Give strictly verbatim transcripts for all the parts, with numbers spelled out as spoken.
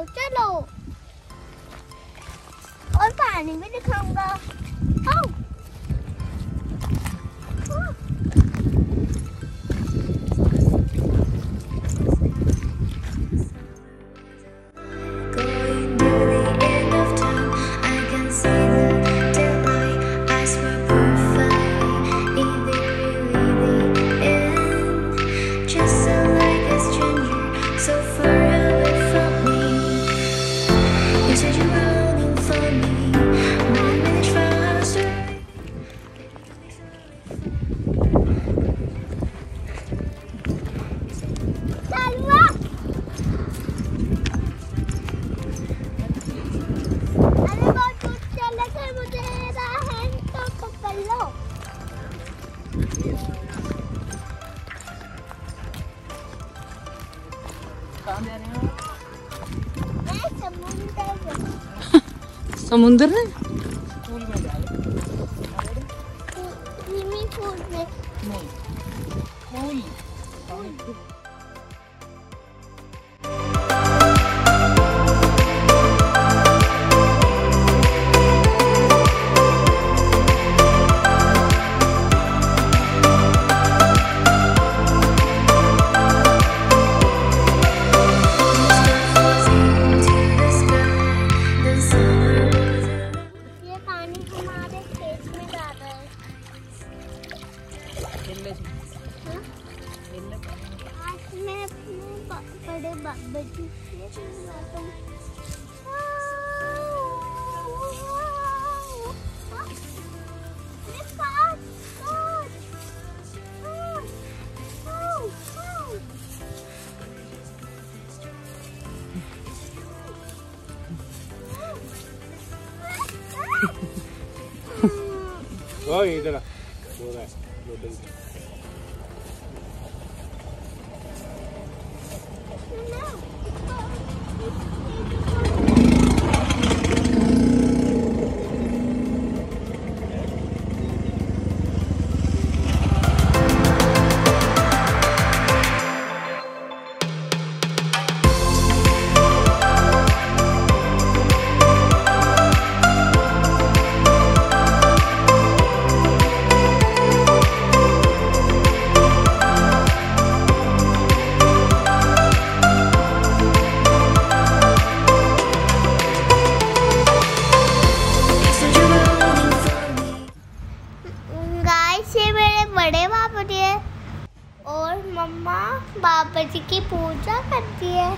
चलो चलो, और पानी भी दिखाऊंगा। आओ। समुंदर में पूल में जा स्विमिंग पूल में नहीं, पूल ओ इधर हो रहा है लोडिंग। और मम्मा बाबा जी की पूजा करती है।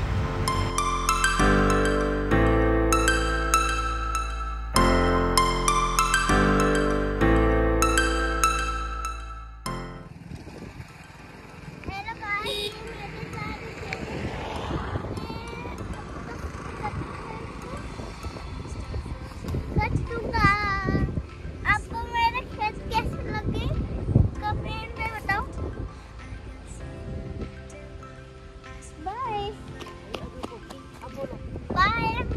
हेलो गाइस, मेरे साथ दूंगा। आपको मेरे खेत कैसे लगे कमेंट में बताओ। Bye bye.